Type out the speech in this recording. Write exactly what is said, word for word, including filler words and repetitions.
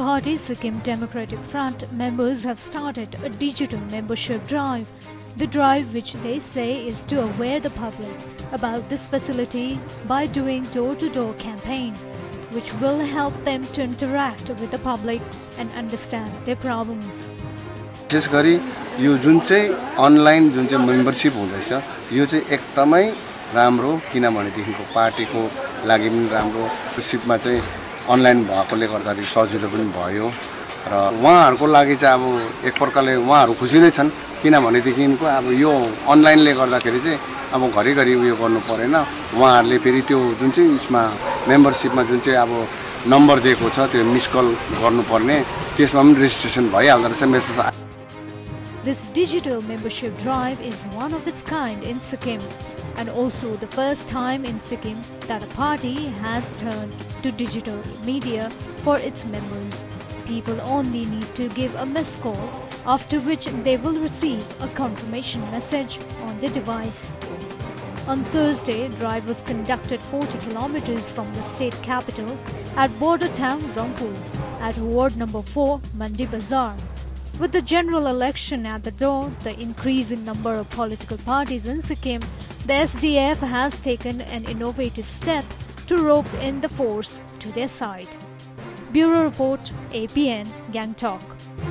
party Sikkim Democratic Front members have started a digital membership drive. The drive, which they say is to aware the public about this facility by doing door-to-door campaign, which will help them to interact with the public and understand their problems. विशेष गरी यो जुन चाहिँ online जुन चाहिँ membership हुँदैछ यो चाहिँ एकदमै राम्रो किनभनेदेखिको पार्टीको लागि पनि राम्रो सिपमा चाहिँ अनलाइन भएकोले गर्दाखेरि सजिलो पनि भयो र उहाँहरुको लागि चाहिँ अब एक प्रकारले उहाँहरु खुसी नै छन् किनभनेदेखिको अब यो अनलाइनले गर्दाखेरि चाहिँ अब घरिघरि उयो गर्नु परेन उहाँहरुले फेरि त्यो जुन चाहिँ यसमा मेम्बरशिपमा जुन चाहिँ अब नम्बर दिएको छ त्यो मिस कल गर्नुपर्ने त्यसमा पनि रेजिस्ट्रेसन भइहाल्दो रहेछ message. This digital membership drive is one of its kind in Sikkim and also the first time in Sikkim that a party has turned to digital media for its members. People only need to give a missed call, after which they will receive a confirmation message on their device. On Thursday, drive was conducted forty kilometers from the state capital at border town Rangpur at ward number four, Mandi Bazaar. With the general election at the door, the increasing number of political parties in Sikkim, the S D F has taken an innovative step to rope in the force to their side. Bureau Report, A P N, Gangtok.